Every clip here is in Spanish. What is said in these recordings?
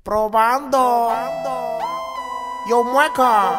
Probando. Yo, mueca.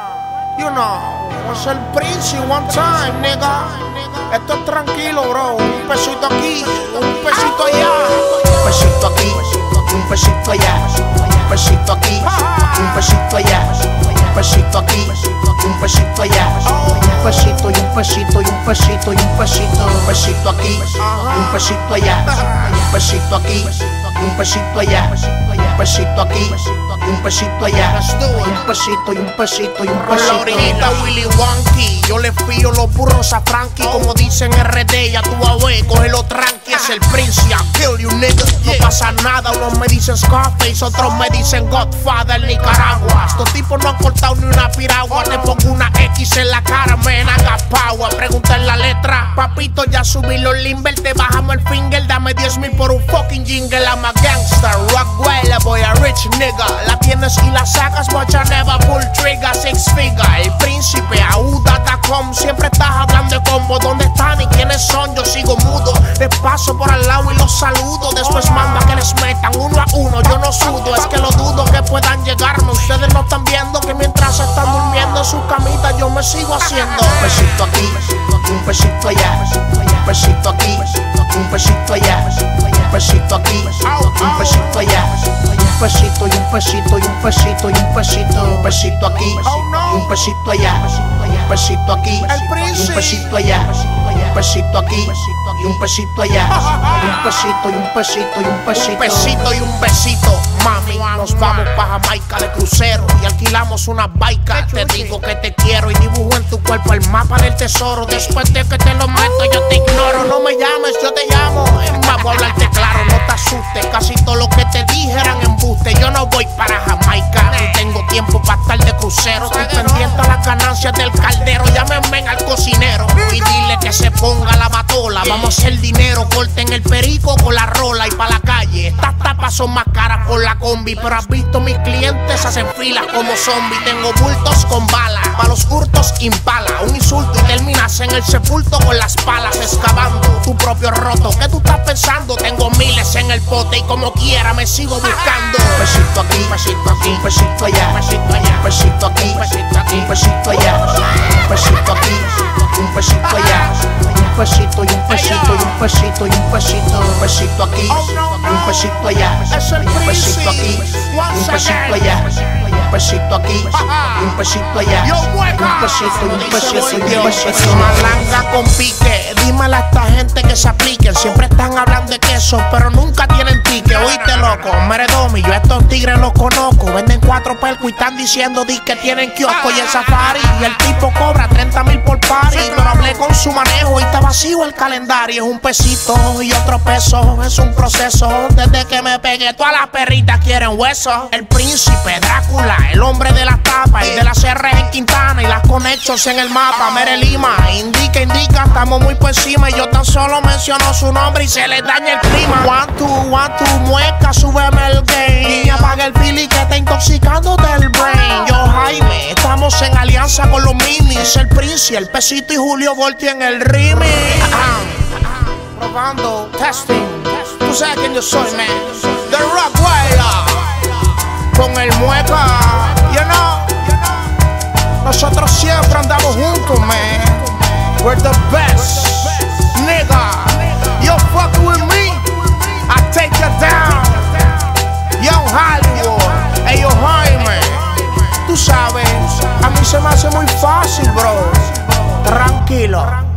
You know, es el Prince one time, nigga. Esto es tranquilo, bro. Un pesito aquí, un pesito allá. Un pesito aquí, un pesito allá. Un pesito aquí, un pesito allá. Un pesito aquí, un pesito allá. Un pesito y un pesito y un pesito y un pesito. Un pesito aquí, un pesito allá. Un pesito aquí, un pesito allá. Un pesito aquí, un pesito allá. Un pesito y un pesito y un Con la orejita Willy Wonky, yo le fío los burros a Frankie. Como dicen RD, ya tú a ver, cógelo tranqui. Es el Prince, I kill you nigga. No pasa nada, unos me dicen Scarface, otros me dicen Godfather Nicaragua. Estos tipos no han cortado ni una piragua. Te pongo una X en la cara, man, haga power. Pregunta en la letra, papito, ya subí los limber. Te bajamos el finger, dame 10,000 por un fucking jingle. I'm a gangster, Rockwell, boy, a rich nigga. La tienes y la sacas, but I never pull trigger. Six figure, el príncipe, auda.com. Siempre estás hablando de combo, ¿dónde están y quiénes son? Yo sigo mudo, les paso por al lado y los saludo. Después mando a que les metan uno a uno, yo no sudo. Es que lo dudo que puedan llegarme. Ustedes no están viendo que mientras están durmiendo en su camita yo me sigo haciendo. Un pesito aquí, un pesito allá. Un pesito aquí, un pesito allá. Un pesito aquí, un pesito allá. Un pesito y un pesito y un pesito y un pesito. Un pesito aquí, un pesito allá. Un pesito aquí, un pesito allá. Un pesito aquí y un pesito allá. Un pesito y un pesito y un pesito. Un pesito y un besito, mami. Nos vamos pa' Jamaica de crucero y alquilamos una baica. Te digo que te quiero y dibujo en tu cuerpo el mapa del tesoro. Después de que te lo meto yo te ignoro. No me llames, yo te llamo. Vamos a hablarte claro, no te asustes. Casi todo lo que te dije eran embuste. Yo no voy para Jamaica, no tengo tiempo para estar de crucero. Estoy pendiente a las ganancias del caldero. Llámenme al cocinero y dile que se ponga la batola. Vamos a hacer dinero, corten el perico con la rola y pa' la calle. Estas tapas son más caras por la combi, pero has visto mis clientes hacen filas como zombies. Tengo bultos con balas, pa' los hurtos impala. Un insulto y terminas en el sepulto con las palas excavando tu propio roto. ¿Qué tú estás pensando? Tengo miles en el pote y como quiera me sigo buscando. Un pesito aquí, pesito aquí, un pesito allá, pesito allá, un pesito aquí, pesito aquí, un pesito allá, un pesito aquí, un pesito allá, un pesito y un pesito y un pesito y un pesito, un pesito aquí, un pesito allá, un pesito aquí, un pesito allá, un pesito aquí, un pesito allá, un pesito y un pesito y un pesito. Malanga con pique, dímelo a esta gente que se apliquen. Siempre están hablando de queso, pero nunca tienen tique. Oíste loco, Meredomi, yo estos tigres los conozco. Venden 4 pelcos y están diciendo que tienen kiosco y el safari. Y el tipo cobra 30,000 por party. Pero hablé con su manejo y está vacío el calendario. Es un pesito y otro peso, es un proceso. Desde que me pegué, todas las perritas quieren hueso. El príncipe Drácula, el hombre de las tapas y de las R en Quintana y las conexos en el mapa. Mere Lima, indica, estamos muy por encima. Y yo tan solo menciono su nombre y se le daña el clima. One, two, mueca, súbeme el game. Y apaga el fili que está intoxicando del brain. Yo, Jaime, estamos en alianza con los minis. El Prince, el Pesito y Julio Volti en el remix. Probando, testing. Tú sabes quién yo soy, man. The Rockwell. Con el mueca, you know. Nosotros siempre andamos juntos, man. We're the best, nigga. You fuck with me, I take you down. Young Hollywood, hey yo Jaime. Tú sabes, a mí se me hace muy fácil, bro. Tranquilo.